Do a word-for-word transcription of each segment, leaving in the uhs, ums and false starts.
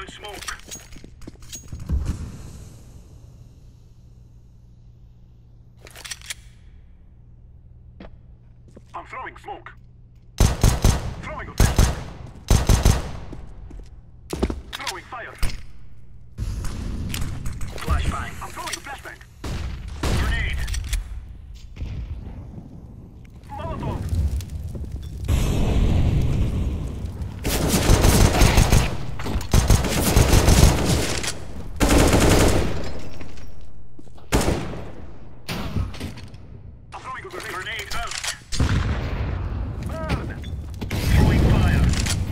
smoke. I'm throwing smoke. Throwing a flashbang. Throwing fire. Flashbang. I'm throwing a flashbang. Grenade. Molotov. I'm throwing a grenade. Grenade out. Burn. Throwing fire.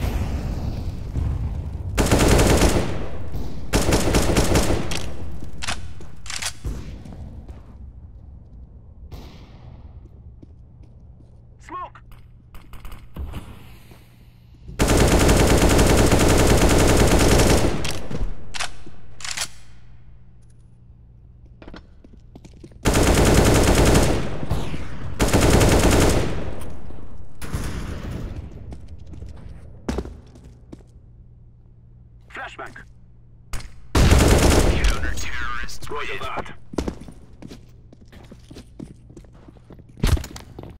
Smoke! Flashbang! Counter-terrorists. Roger that.